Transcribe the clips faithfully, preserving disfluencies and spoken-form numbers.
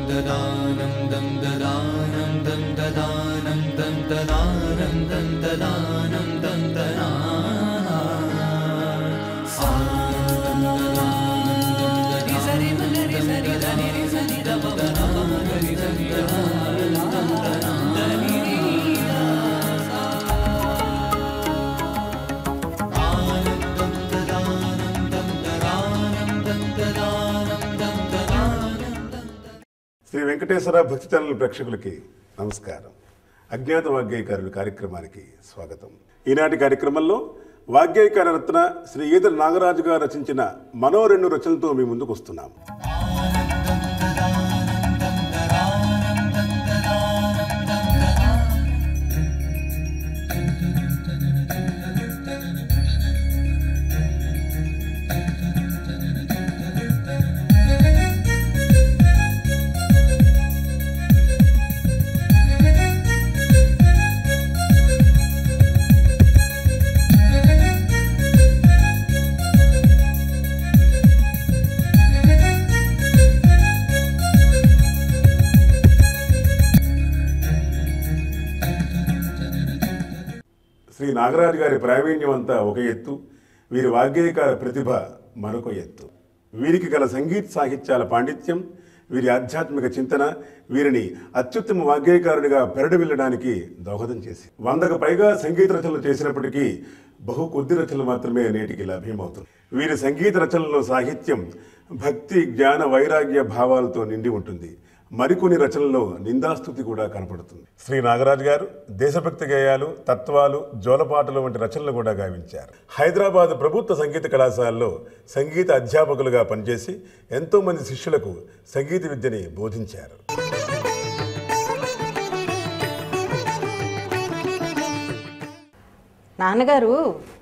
ददानं दं ददानं दं ददानं दं ददानं दं ददानं दं శ్రీ వెంకటేశ్వర భక్తి ఛానల్ ప్రేక్షకులకి నమస్కారం. అజ్ఞాతవాగ్గేయకారులు కార్యక్రమానికి స్వాగతం. ఈనాటి కార్యక్రమంలో వాగ్గేయకార రత్న శ్రీ ఈదర నాగరాజు గారు రచించిన మనో రెండు రచనలతో మీ ముందుకు వస్తున్నాం. శ్రీ నాగరాజు గారి ప్రావీణ్యం అంతా ఒక ఎత్తు, వీరి వాగ్గేయకార ప్రతిభ మరొక ఎత్తు. వీరికి గల సంగీత సాహిత్యాల పాండిత్యం, వీరి ఆధ్యాత్మిక చింతన వీరిని అత్యుత్తమ వాగ్గేయకారుడిగా పెరడవిల్లడానికి దోహదం చేసి వందకు పైగా సంగీత రచనలు చేసినప్పటికీ బహు కొద్ది రచనలు మాత్రమే నేటికి లభ్యమవుతుంది. వీరి సంగీత రచనలలో సాహిత్యం భక్తి, జ్ఞాన, వైరాగ్య భావాలతో నిండి ఉంటుంది. మరికొన్ని రచనల్లో నిందాస్తుతి కూడా కనపడుతుంది. శ్రీ నాగరాజు గారు దేశభక్తి గేయాలు, తత్వాలు, జోలపాటలు వంటి రచనలు కూడా గావించారు. హైదరాబాద్ ప్రభుత్వ సంగీత కళాశాలలో సంగీత అధ్యాపకులుగా పనిచేసి ఎంతో మంది శిష్యులకు సంగీత విద్యని బోధించారు. నాన్నగారు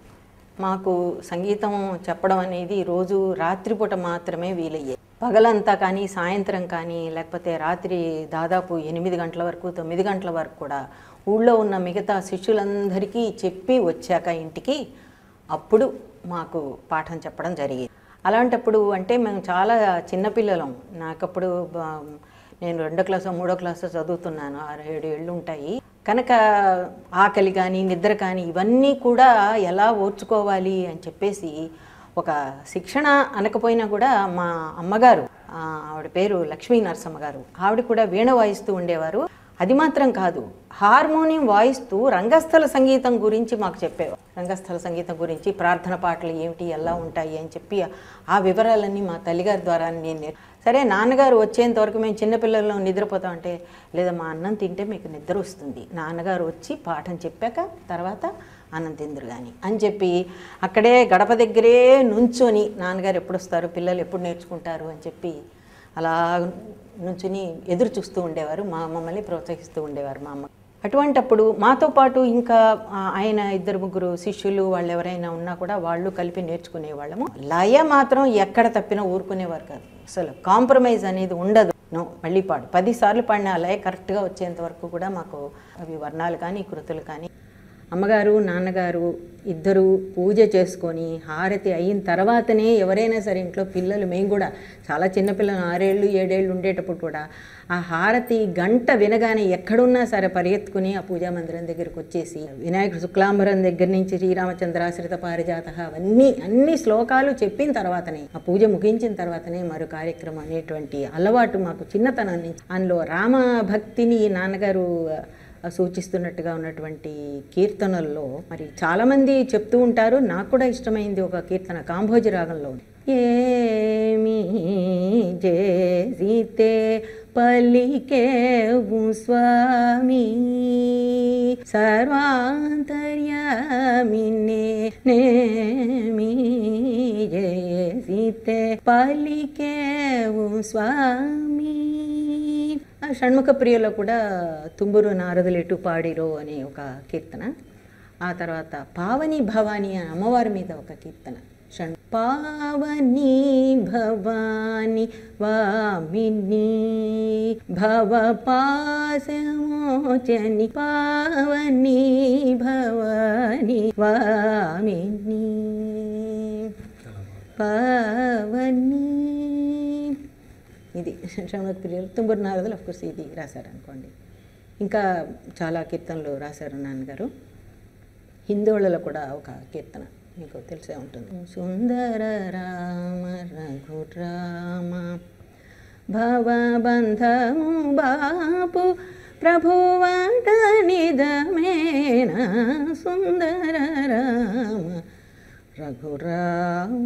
మాకు సంగీతం చెప్పడం అనేది రోజు రాత్రిపూట మాత్రమే వీలయ్యేది. పగలంతా కానీ, సాయంత్రం కానీ, లేకపోతే రాత్రి దాదాపు ఎనిమిది గంటల వరకు, తొమ్మిది గంటల వరకు కూడా ఊళ్ళో ఉన్న మిగతా శిష్యులందరికీ చెప్పి వచ్చాక ఇంటికి అప్పుడు మాకు పాఠం చెప్పడం జరిగేది. అలాంటప్పుడు అంటే మేము చాలా చిన్నపిల్లలం. నాకప్పుడు నేను రెండో క్లాసో మూడో క్లాసో చదువుతున్నాను. ఆరు ఏడు ఏళ్ళు ఉంటాయి కనుక ఆకలి కానీ, నిద్ర కానీ ఇవన్నీ కూడా ఎలా ఓర్చుకోవాలి అని చెప్పేసి ఒక శిక్షణ అనకపోయినా కూడా మా అమ్మగారు, ఆవిడ పేరు లక్ష్మీ నరసమ్మ గారు, ఆవిడ కూడా వీణ వాయిస్తూ ఉండేవారు. అది మాత్రం కాదు, హార్మోనియం వాయిస్తూ రంగస్థల సంగీతం గురించి మాకు చెప్పేవారు. రంగస్థల సంగీతం గురించి, ప్రార్థన పాటలు ఏమిటి, ఎలా ఉంటాయి అని చెప్పి ఆ వివరాలన్నీ మా తల్లిగారి ద్వారా నేను సరే నాన్నగారు వచ్చేంత వరకు మేము చిన్నపిల్లల్లో నిద్రపోతాం అంటే, లేదా మా అన్నం తింటే మీకు నిద్ర వస్తుంది, నాన్నగారు వచ్చి పాఠం చెప్పాక తర్వాత అన్నం తిందురు కానీ అని చెప్పి అక్కడే గడప దగ్గరే నుంచొని నాన్నగారు ఎప్పుడు వస్తారు, పిల్లలు ఎప్పుడు నేర్చుకుంటారు అని చెప్పి అలా నుంచుని ఎదురు చూస్తూ ఉండేవారు. మా మమ్మల్ని ప్రోత్సహిస్తూ ఉండేవారు మా అమ్మ. అటువంటప్పుడు మాతో పాటు ఇంకా ఆయన ఇద్దరు ముగ్గురు శిష్యులు వాళ్ళు ఎవరైనా ఉన్నా కూడా వాళ్ళు కలిపి నేర్చుకునేవాళ్ళము. లయ మాత్రం ఎక్కడ తప్పినా ఊరుకునేవారు కాదు. అసలు కాంప్రమైజ్ అనేది ఉండదు. నో, మళ్ళీ పాడు పదిసార్లు పాడిన ఆ లయ కరెక్ట్గా వచ్చేంత వరకు కూడా మాకు అవి వర్ణాలు కానీ కృతులు కానీ. అమ్మగారు నాన్నగారు ఇద్దరు పూజ చేసుకొని హారతి అయిన తర్వాతనే ఎవరైనా సరే ఇంట్లో పిల్లలు, మేము కూడా చాలా చిన్నపిల్లలు ఆరేళ్ళు ఏడేళ్ళు ఉండేటప్పుడు కూడా ఆ హారతి గంట వినగానే ఎక్కడున్నా సరే పరిగెత్తుకుని ఆ పూజా మందిరం దగ్గరికి వచ్చేసి వినాయకుడు శుక్లాంబరం దగ్గర నుంచి శ్రీరామచంద్రాశ్రిత పారిజాత అవన్నీ అన్ని శ్లోకాలు చెప్పిన తర్వాతనే, ఆ పూజ ముగించిన తర్వాతనే మరో కార్యక్రమం అనేటువంటి అలవాటు మాకు చిన్నతనం నుంచి. అందులో రామభక్తిని నాన్నగారు సూచిస్తున్నట్టుగా ఉన్నటువంటి కీర్తనల్లో మరి చాలామంది చెప్తూ ఉంటారు. నాకు కూడా ఇష్టమైంది ఒక కీర్తన కాంభోజి రాగంలో, ఏమి చేసితే పలికేవు స్వామి సర్వాంతర్యామినే నేమి చేసితే పలికేవు స్వామి. షణ్ముఖ ప్రియలో కూడా తుంబురు నారదులెటు పాడిరో అనే ఒక కీర్తన. ఆ తర్వాత పావని భవాని అని అమ్మవారి మీద ఒక కీర్తన. షణ్ పావని భవాని వామిని భవ పాశమోచని పావని భవాని వామిని పావని ఇది శ్రవణోత్ ప్రియులు. తుంబురు నారదులు అఫ్కోర్స్ ఇది రాశారనుకోండి. ఇంకా చాలా కీర్తనలు రాశారు నాన్నగారు. హిందోళ్ళలో కూడా ఒక కీర్తన మీకు తెలిసే ఉంటుంది. సుందర రామ రఘురామ భవబంధము బాపు ప్రభువాట నిదమేన సుందర రామ రఘురామ.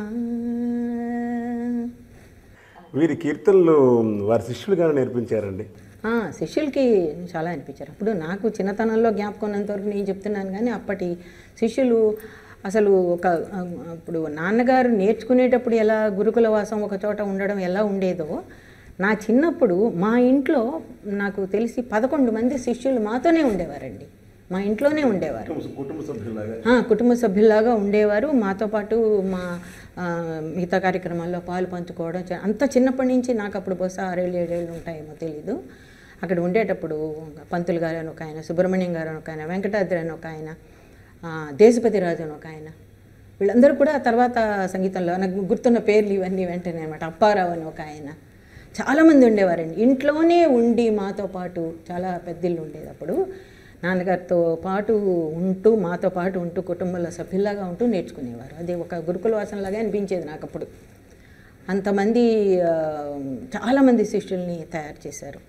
వీరి కీర్తనలు వారి శిష్యులుగానే నేర్పించారండి. శిష్యులకి చాలా అనిపించారు. అప్పుడు నాకు చిన్నతనంలో జ్ఞాపకం ఉన్నంతవరకు నేను చెప్తున్నాను, కానీ అప్పటి శిష్యులు అసలు ఒక ఇప్పుడు నాన్నగారు నేర్చుకునేటప్పుడు ఎలా గురుకుల వాసం ఒక చోట ఉండడం ఎలా ఉండేదో, నా చిన్నప్పుడు మా ఇంట్లో నాకు తెలిసి పదకొండు మంది శిష్యులు మాతోనే ఉండేవారండి. మా ఇంట్లోనే ఉండేవారు, కుటుంబ సభ్యులాగా కుటుంబ సభ్యుల్లాగా ఉండేవారు. మాతో పాటు మా మిగతా కార్యక్రమాల్లో పాలు పంచుకోవడం. అంత చిన్నప్పటి నుంచి నాకు అప్పుడు బహుశా ఆరేళ్ళు ఏడేళ్ళు ఉంటాయేమో తెలీదు. అక్కడ ఉండేటప్పుడు పంతులు గారు అని ఒక ఆయన, సుబ్రహ్మణ్యం గారు అని ఒక ఆయన, వెంకటాద్రి అని ఒక ఆయన, దేశపతి రాజు అని ఒక ఆయన, వీళ్ళందరూ కూడా తర్వాత సంగీతంలో నాకు గుర్తున్న పేర్లు ఇవన్నీ వెంటనే అనమాట. అప్పారావు అని ఒక ఆయన, చాలామంది ఉండేవారండి. ఇంట్లోనే ఉండి మాతో పాటు, చాలా పెద్దిల్లు ఉండేది అప్పుడు, నాన్నగారితో పాటు ఉంటూ మాతో పాటు ఉంటూ కుటుంబంలో సభ్యుల్లాగా ఉంటూ నేర్చుకునేవారు. అది ఒక గురుకుల వాసనలాగా అనిపించేది నాకు అప్పుడు. అంతమంది చాలామంది శిష్యుల్ని తయారు చేశారు.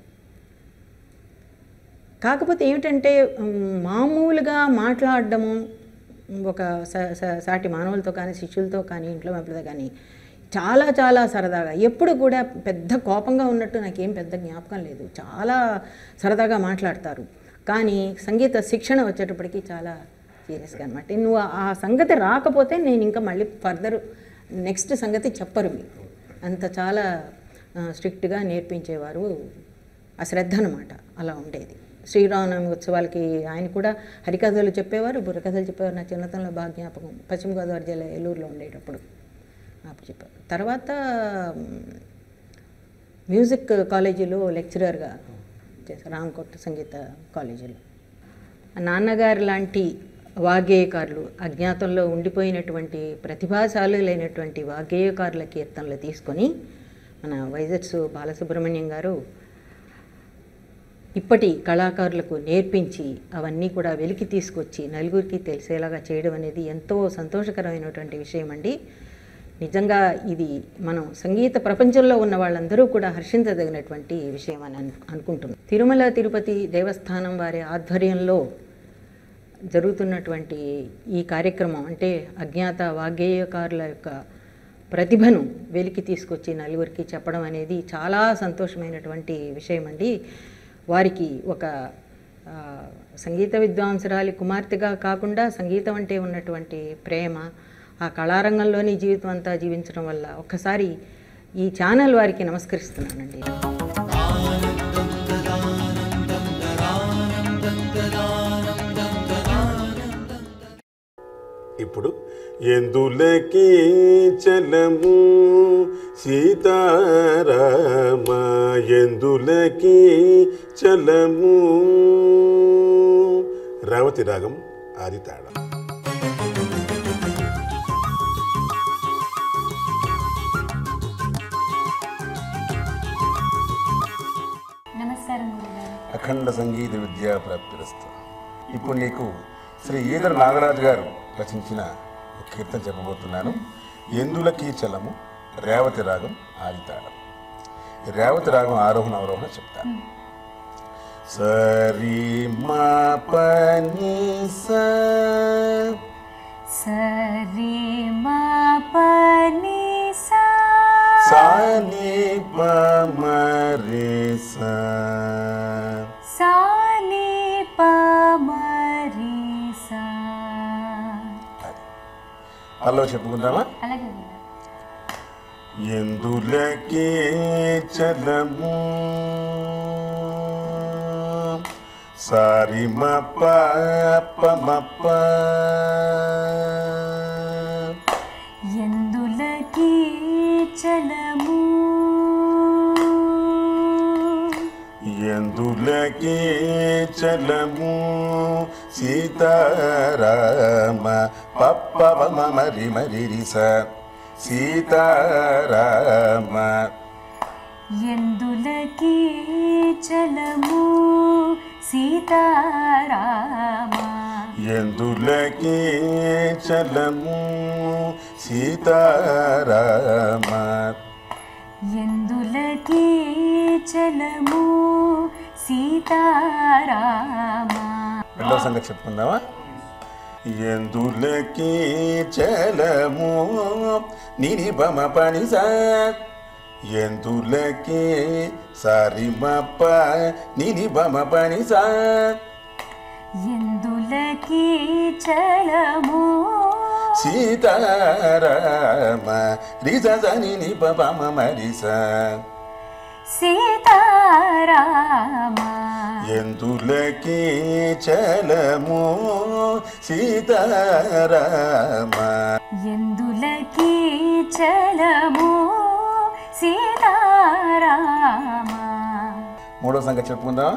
కాకపోతే ఏమిటంటే మామూలుగా మాట్లాడడము ఒక సాటి మానవులతో కానీ శిష్యులతో కానీ ఇంట్లో మధ్యలో కానీ చాలా చాలా సరదాగా, ఎప్పుడు కూడా పెద్ద కోపంగా ఉన్నట్టు నాకేం పెద్ద జ్ఞాపకం లేదు. చాలా సరదాగా మాట్లాడతారు. కానీ సంగీత శిక్షణ వచ్చేటప్పటికి చాలా సీరియస్గా అనమాట. నువ్వు ఆ సంగతి రాకపోతే నేను ఇంకా మళ్ళీ ఫర్దర్ నెక్స్ట్ సంగతి చెప్పరు మీకు. అంత చాలా స్ట్రిక్ట్గా నేర్పించేవారు. ఆ శ్రద్ధ అనమాట అలా ఉండేది. శ్రీరామనవమి ఉత్సవాలకి ఆయన కూడా హరికథలు చెప్పేవారు, బుర్రకథలు చెప్పేవారు. నా చిన్నతనంలో బాగా జ్ఞాపకం. పశ్చిమ గోదావరి జిల్లా ఏలూరులో ఉండేటప్పుడు అప్పుడు చెప్పారు. తర్వాత మ్యూజిక్ కాలేజీలో లెక్చరర్గా చేశారు, రామకోట సంగీత కాలేజీలో. నాన్నగారు లాంటి వాగ్గేయకారులు, అజ్ఞాతంలో ఉండిపోయినటువంటి ప్రతిభాశాలులైనటువంటి వాగ్గేయకారుల కీర్తనలు తీసుకొని మన వైజెట్స్ బాలసుబ్రహ్మణ్యం గారు ఇప్పటి కళాకారులకు నేర్పించి అవన్నీ కూడా వెలికి తీసుకొచ్చి నలుగురికి తెలిసేలాగా చేయడం అనేది ఎంతో సంతోషకరమైనటువంటి విషయం అండి. నిజంగా ఇది మనం సంగీత ప్రపంచంలో ఉన్న వాళ్ళందరూ కూడా హర్షించదగినటువంటి విషయం అని అనుకుంటున్నాం. తిరుమల తిరుపతి దేవస్థానం వారి ఆధ్వర్యంలో జరుగుతున్నటువంటి ఈ కార్యక్రమం అంటే అజ్ఞాత వాగ్గేయకారుల యొక్క ప్రతిభను వెలికి తీసుకొచ్చి నలుగురికి చెప్పడం అనేది చాలా సంతోషమైనటువంటి విషయం అండి. వారికి ఒక సంగీత విద్వాంసరాలి కుమార్తెగా కాకుండా సంగీతం అంటే ఉన్నటువంటి ప్రేమ, ఆ కళారంగంలోని జీవితం అంతా జీవించడం వల్ల ఒక్కసారి ఈ ఛానల్ వారికి నమస్కరిస్తున్నానండి. ఇప్పుడు ఎందులకి చలము సీతారామ, ఎందులకి చలము రేవతి రాగం ఆది తాళం. అఖండ సంగీత విద్యా ప్రాప్తిరస్తు. ఇప్పుడు నీకు శ్రీ ఈదర నాగరాజు గారు రచించిన కీర్తన చెప్పబోతున్నాను. ఎందులకి చలము రేవతి రాగం ఆదితాళం. రేవతి రాగం ఆరోహణ అవరోహణ చెప్తాను. సరి మా పని సరి మా పని సాని పమరి సాని పమరి. అలా చెప్పుకుందామా? ఎందులకి చలము సారి మప్ప మప్ప ఎందులకి చలము ఎందులకి చలము సీతారామ పప్ప మరి మరి స సీతారామ ఎందులకి చలము సీతారామ ఎందులకి చలము సీతారామ ఎందులకి చలము సీతారామ రెండవ సంగతి చెప్పుకుందామా? ఎందులకి చలము నిని బమ పని సా ఎందులకి సరిమప్ప నిని బమ పని సా ఎందులకి చలము సీతారామ రిజ జని ని బమ మరిస సీతారామ ఎందులకి చలము సీతారామ ఎందులకి చలము సీతారామ మూడో సంగతి చెప్పుకుందాం.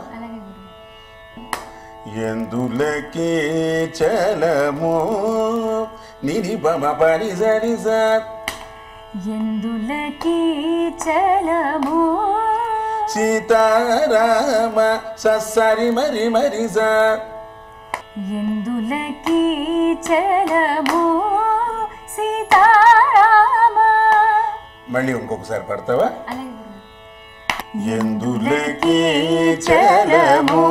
ఎందులకి చలము నిని బమ పని సరిస ఎందులకి చలము సీతారామ సరి మరి మరిస ఎందులకి చలము సీతారామ మళ్ళీ ఇంకొకసారి పడతావా? అలాగే ఎందులకి చలము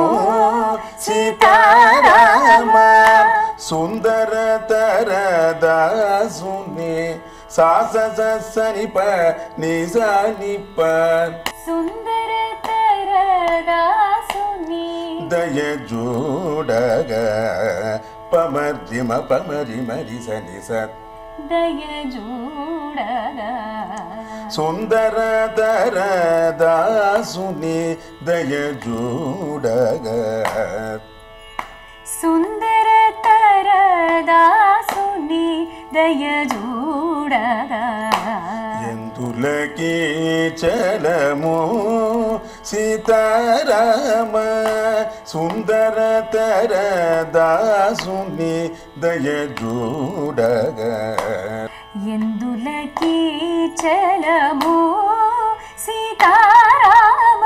సీతారామ సుందరతర దాసుని సాస సనిప నిజానిప సుందరతర దాసుని దయ జోడగ పమరిమ పమరి మరి సని సత్ దయ జోడగా సుందరతర దాసుని దయ జోడగ సుందరతర దాసుని దయ జోడగా ఎందులకి చలము సీతారామ సుందరతర దాసుని దయ జోడగ ఎందులకి చలము సీతారామ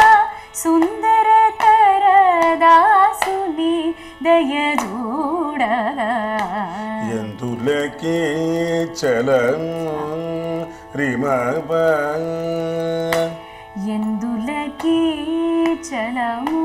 సుందరతర దాసుని దయ జోడగా ఎందులకి చలము రిమవ ఎందులకి చలము.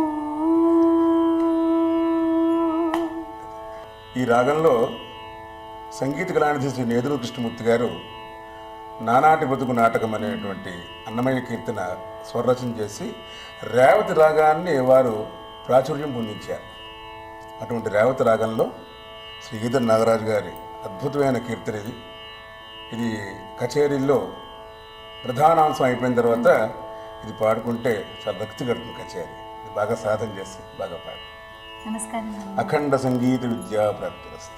ఈ రాగంలో సంగీత కళానిధి శ్రీ నేదురు కృష్ణమూర్తి గారు నానాటి బతుకు నాటకం అనేటువంటి అన్నమయ్య కీర్తన స్వరరచన చేసి రేవతి రాగాన్ని వారు ప్రాచుర్యం పొందించారు. అటువంటి రేవతి రాగంలో శ్రీ ఈదర్ నాగరాజు గారి అద్భుతమైన కీర్తన ఇది. ఇది కచేరీల్లో ప్రధానాంశం అయిపోయిన తర్వాత ఇది పాడుకుంటే చాలా భక్తి గడుపుతుంది కచేరీ. ఇది బాగా సాధన చేసి బాగా పాడు. నమస్కారం. అఖండ సంగీత విద్యా ప్రాప్తిరస్తు.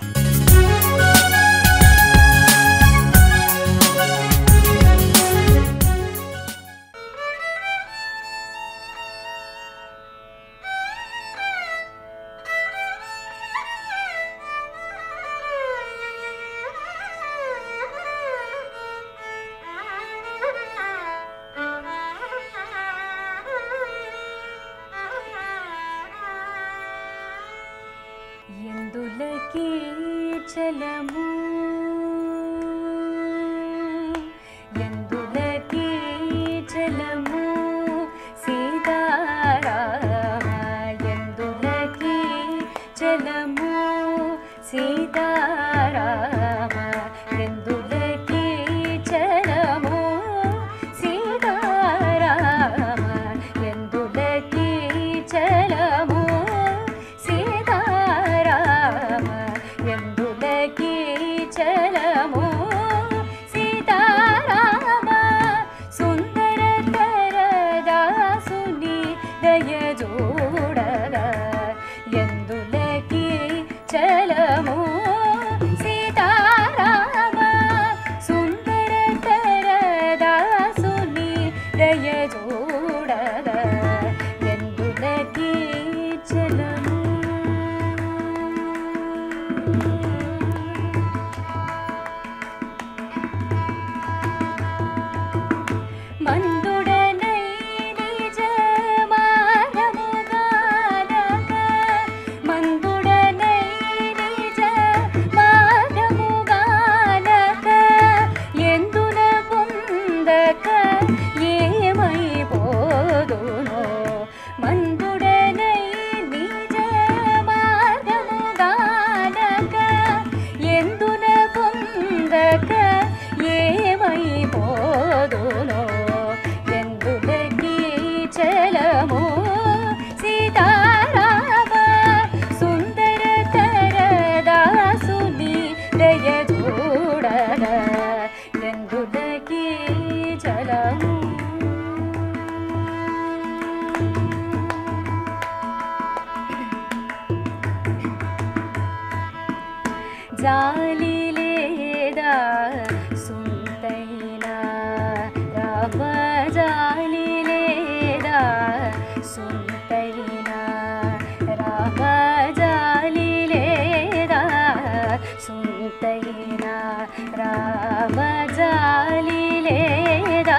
ఎందులకి చలము ఎందులకి చలము సీతారామ ఎందులకి చలము సీతారామ ఎందులకి చలము సీతారామ ఎందులకి చలము సీతారామ ఎందులకి పొందక ఏమైపోదునో మందుడనై నిజ మార్గము గానక ఎందున పొందక ఏమైపోదునో ఎందులకి చలము సీతారామ సుందరతర దాసుని దయ చూడన ఎందులకి చలము జాలి లేదా సుంతైనా రామ జాలి లేదా సుంతైనా రామ జాలి లేదా సుంతైనా రామ జాలి లేదా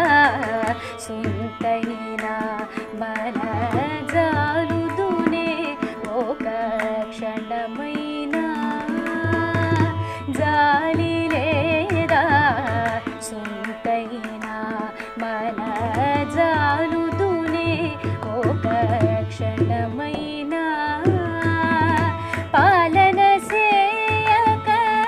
సుంతైనా మన జాలుదునే ఒక క్షణమైనా జాలి లేదా సుంతైనా మన జాలుదునే ఒక క్షణమైనా పాలన సేయక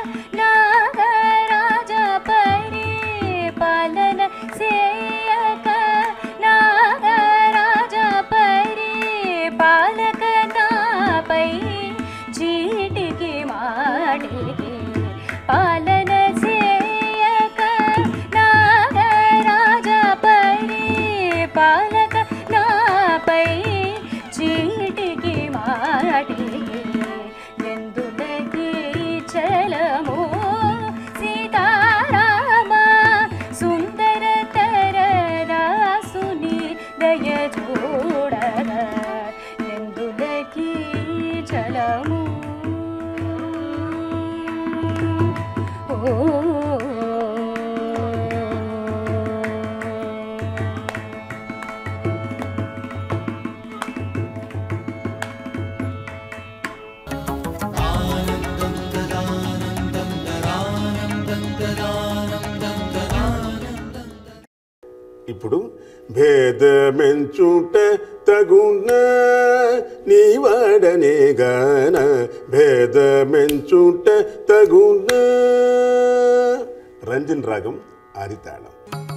నాగరాజ పరి పాలన సేయక నాగరాజ పరి పాలక నాపై చీటికి మాటికి పాలన చేయక నాగరాజ పరి పాలక నాపై చీటికి మాటికి ఎందులకి చలము సీతారామ సుందరతర దాసుని దయ చూడన ఎందులకి చలము ఇప్పుడు భేదమెంచుట తగున నీవాడనే గాన భేదమెంచుట తగున రంజన్ రాగం ఆదితాళం.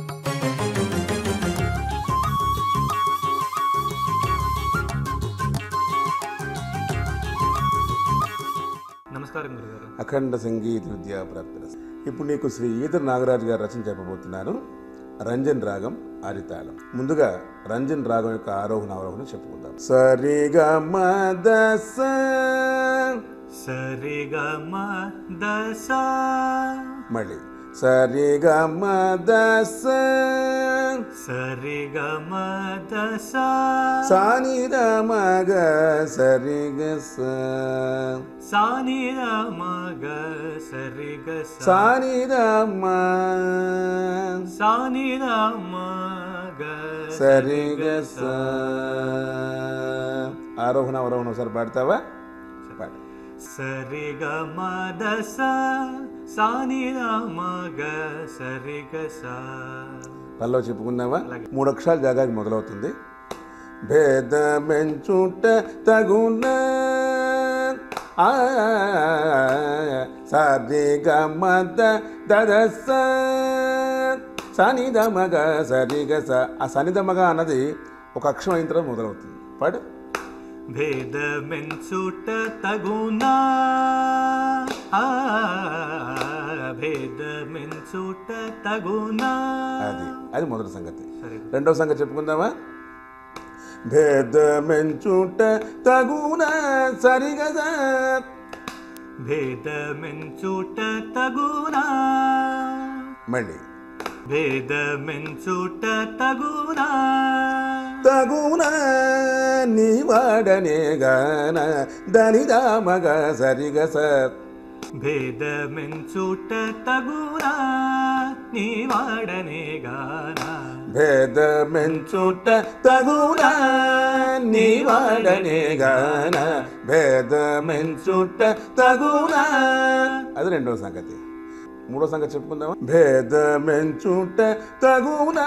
నమస్కారం గురుగారు. అఖండ సంగీత విద్యా ప్రాప్తి. ఇప్పుడు నీకు శ్రీ ఈత నాగరాజు గారు రచన చెప్పబోతున్నాను. రంజన్ రాగం ఆదితాళం. ముందుగా రంజన్ రాగం యొక్క ఆరోహణ అవరోహణ చెప్పుకుందాం. సరిగమ దస సరిగమ దస మళ్ళీ సరిగమ దస సరిగమ దస సానిరమగ సరిగస సానిరమగ సరిగస సానిరమ సానిరమగ సరిగస. ఆరోహణ అవరోహణ ఒకసారి పాడతావా? పాడు. సరిగమ దస సానిరమగ సరిగస. పల్లవి చెప్పుకుందామా? మూడు అక్షరాలు జాగాకి మొదలవుతుంది. భేదమెంచుట తగున సరిగమ దదస సనిదమగ సరిగస. ఆ సనిదమగ అన్నది ఒక అక్షరం అయిన తర్వాత మొదలవుతుంది. పాడు. భేదమెంచుట తగునా భేదమెంచుట తగునా. అది అది మొదటి సంగతి. రెండవ సంగతి చెప్పుకుందామా? భేదమెంచుట తగున సరిగస భేదమెంచుట తగునా. మళ్ళీ భేదమెంచుట తగునా తగున నీవాడనే గాన దనిదామగ సరిగస. భేదమెంచుట తగునా నీవాడనే గాన భేదమెంచుట తగున నీవాడనే గాన భేదమెంచుట తగున. అది రెండవ సంగతి. మూడో సంగతి చెప్పుకుందామా? భేదమెంచుట తగునా,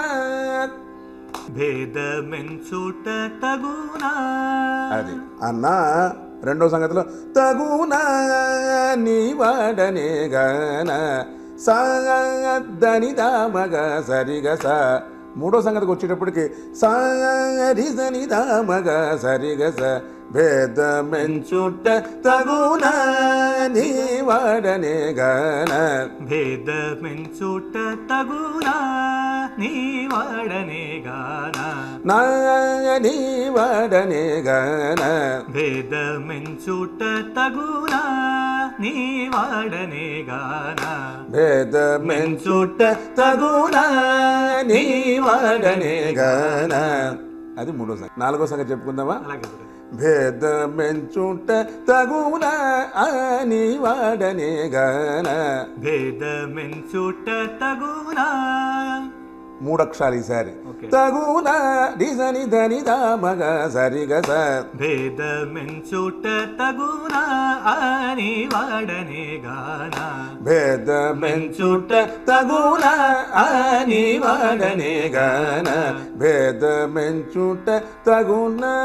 భేదమెంచుట తగునా. అది అన్న రెండో సంగతిలో తగునా నీ వాడనే గాన సాదని దామగ సరిగ సా. మూడో సంగతికి వచ్చేటప్పటికి సారి సని దామగ సరిగ స. భేదమెంచుట తగునా నీ వాడనే గాన, భేదమెంచుట తగునా నీ వాడనే గాన, నా నీ వాడనే గాన. భేదమెంచుట తగునా నీ వాడనే గాన, భేదమెంచుట తగునా నీ వాడనే గాన. అది మూడో సంగతి. నాలుగో సంగతి చెప్పుకుందామా? అలాగే గురుజీ. భేదమెంచుట తగునా నీ వాడనే గాన. భేదమెంచుట తగునా. మూడక్షరాలు ఈసారి. ఓకే. తగునా డిసని ధని దామగ సరిగ స. భేదమెంచుట తగునా అని వాడనే గాన, భేదమెంచుట తగునా అని వాడనే గాన. భేదమెంచుట తగునా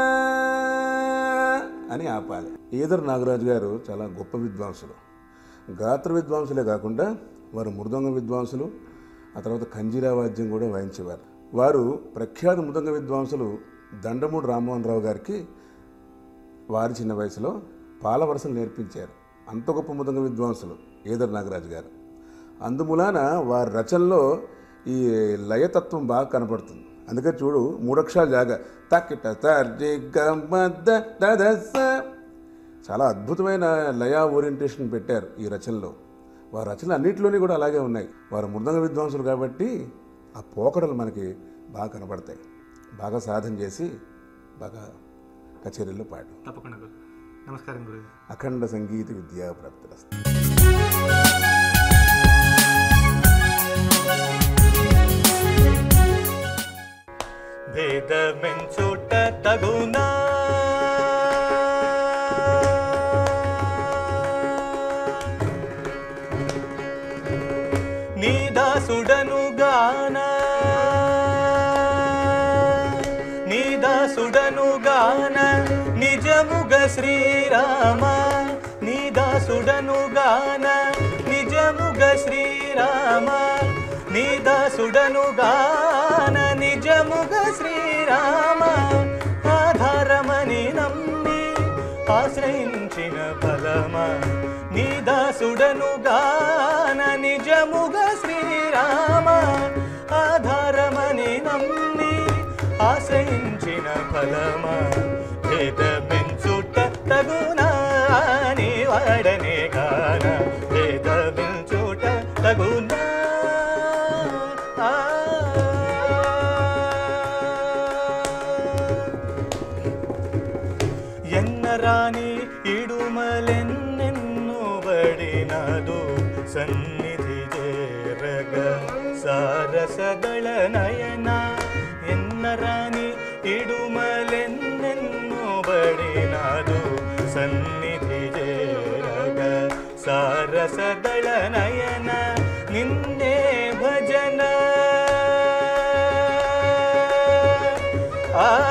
అని ఆపాలి. ఈదర్ నాగరాజు గారు చాలా గొప్ప విద్వాంసులు. గాత్ర విద్వాంసులే కాకుండా వారు మృదంగ విద్వాంసులు, ఆ తర్వాత కంజీరా వాద్యం కూడా వాయించేవారు. వారు ప్రఖ్యాత మృదంగ విద్వాంసులు దండమూడి రామ్మోహన్ రావు గారికి వారి చిన్న వయసులో పాలవరసలు నేర్పించారు. అంత గొప్ప మృదంగ విద్వాంసులు ఈదర్ నాగరాజు గారు. అందుమూలాన వారి రచనలో ఈ లయతత్వం బాగా కనపడుతుంది. అందుకే చూడు, మూడక్షరాలు జాగా తక్కిట తర్జి గమద్ద దదస. చాలా అద్భుతమైన లయ ఓరియంటేషన్ పెట్టారు ఈ రచనలో. వారి రచనలు అన్నింటిలోని కూడా అలాగే ఉన్నాయి. వారు మృదంగ విద్వాంసులు కాబట్టి ఆ పోకడలు మనకి బాగా కనబడతాయి. బాగా సాధన చేసి బాగా కచేరీల్లో పాడు. తప్పకుండా గురు. నమస్కారం గురు. అఖండ సంగీత విద్యా ప్రాప్తిరస్తు. భేదమెంచుట తగునా, నీ దాసుడను గాన, నీ దాసుడను గాన నిజముగ శ్రీరామ, నీ దాసుడను గాన నిజముగ శ్రీరామ, నీ దాసుడను గాన నిజముగ శ్రీరామ. ఆధారమని నమ్మి ఆశ్రయించిన ఫలమ, నీ దాసుడను గాన నిజముగ శ్రీరామ. ఆధారమని నమ్మి ఆశ్రయించిన ఫలమ, భేదమెంచుట తగునా నీ వాడనే గాన, భేదమెంచుట తగునా. ఎన్నరాని ఇడుమలెన్నెన్నో బడినదు సన్నిధి చేరగ సారసదళ నయన. ఎన్నరాని ఇడుమలెన్నెన్నో బడినదు సన్నిధి చేరగ సారసదళ నయన. నిన్నే భజన ఆ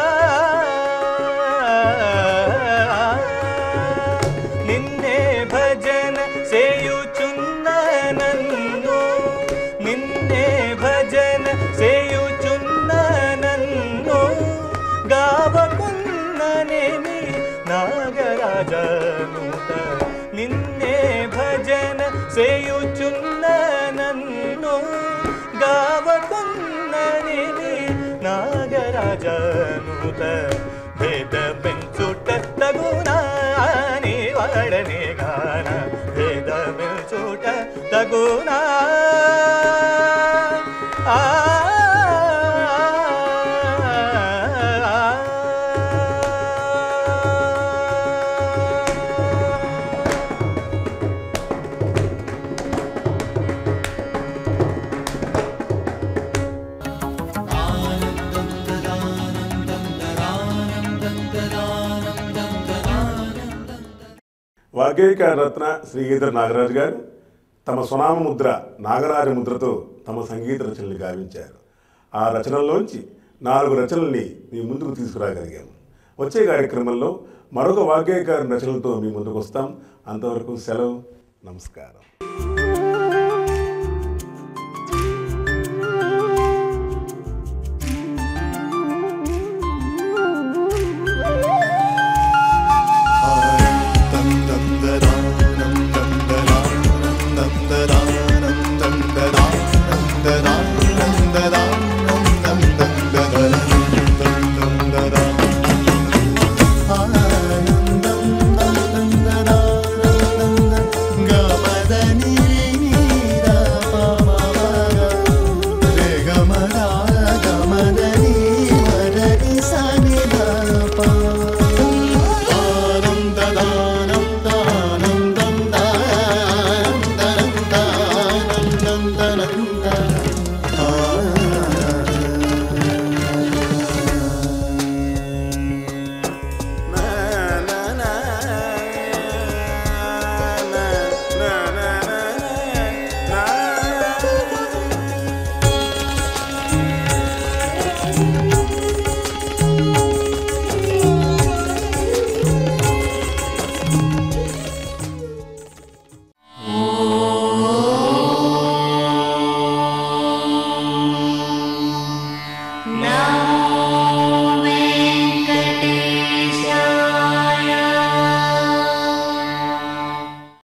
నిన్నే భజన సేయుచున్న నన్ను, నిన్నే భజన సేయుచున్న నన్ను గావకున్ననేమి నాగరాజనుత. నిన్నే భజన సేయుచున్న నన్ను గావకున్ననేమి నాగరాజనుత. భేదమెంచుట తగునా నీ వాడనే గాన, భేదమెంచుట తగునా. ఆ వాగ్గేయకార రత్న శ్రీ ఈదర్ నాగరాజు గారు తమ స్వనామ ముద్ర నాగరాజ ముద్రతో తమ సంగీత రచనల్ని గావించారు. ఆ రచనల్లోంచి నాలుగు రచనల్ని మీ ముందుకు తీసుకురాగలిగాము. వచ్చే కార్యక్రమంలో మరొక వాగ్గేయకారుని రచనలతో మీ ముందుకు వస్తాం. అంతవరకు సెలవు. నమస్కారం.